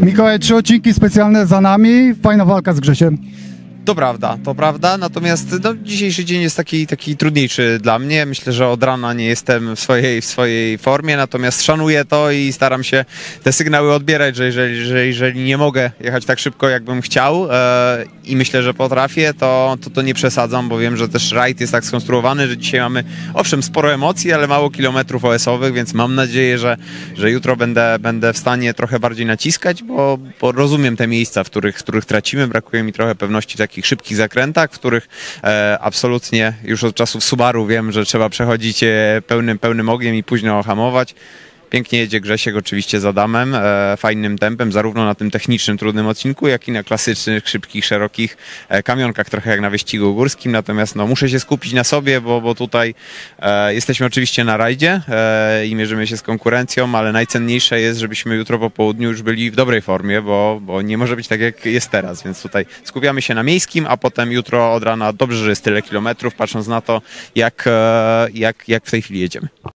Mikołaj, 3 odcinki specjalne za nami, fajna walka z Grzesiem. To prawda, natomiast no, dzisiejszy dzień jest taki trudniejszy dla mnie. Myślę, że od rana nie jestem w swojej formie, natomiast szanuję to i staram się te sygnały odbierać, że jeżeli nie mogę jechać tak szybko, jakbym chciał i myślę, że potrafię, to nie przesadzam, bo wiem, że też rajd jest tak skonstruowany, że dzisiaj mamy owszem sporo emocji, ale mało kilometrów OS-owych, więc mam nadzieję, że jutro będę w stanie trochę bardziej naciskać, bo rozumiem te miejsca, w których tracimy. Brakuje mi trochę pewności w takich szybkich zakrętach, w których absolutnie już od czasów Subaru wiem, że trzeba przechodzić pełnym ogniem i późno hamować. Pięknie jedzie Grzesiek oczywiście z Adamem, fajnym tempem, zarówno na tym technicznym, trudnym odcinku, jak i na klasycznych, szybkich, szerokich kamionkach, trochę jak na wyścigu górskim. Natomiast no, muszę się skupić na sobie, bo tutaj jesteśmy oczywiście na rajdzie i mierzymy się z konkurencją, ale najcenniejsze jest, żebyśmy jutro po południu już byli w dobrej formie, bo nie może być tak, jak jest teraz. Więc tutaj skupiamy się na miejskim, a potem jutro od rana dobrze, że jest tyle kilometrów, patrząc na to, jak w tej chwili jedziemy.